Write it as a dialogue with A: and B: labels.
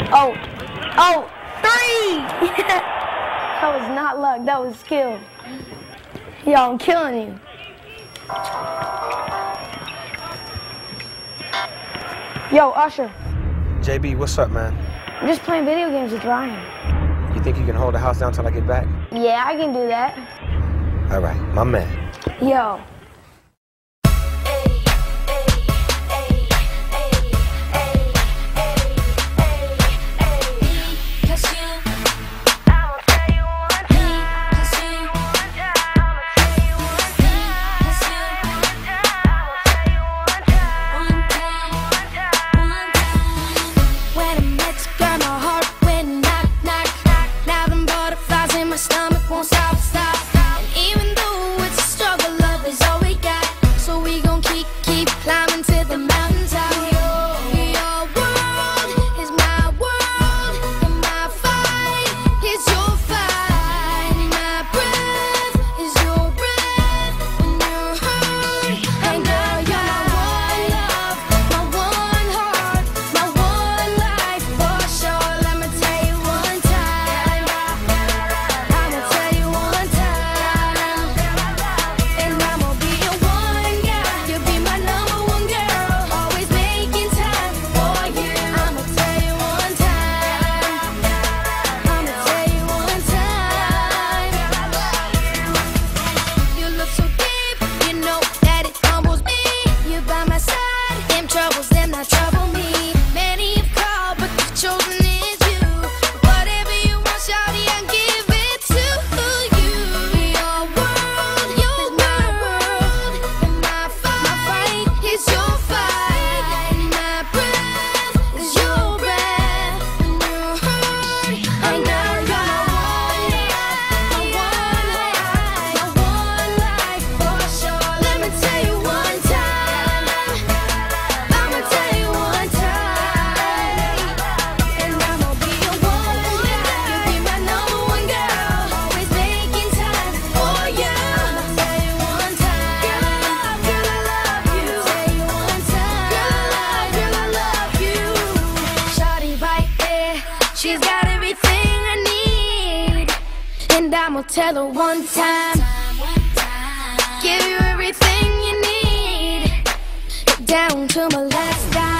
A: Oh, oh, 3! That was not luck, that was skill. Yo, I'm killing you. Yo, Usher.
B: JB, what's up, man?
A: I'm just playing video games with Ryan.
B: You think you can hold the house down till I get back?
A: Yeah, I can do that.
B: All right, my man.
A: Yo.
C: She's got everything I need, and I'ma tell her one time. Give you everything you need, down to my last dime.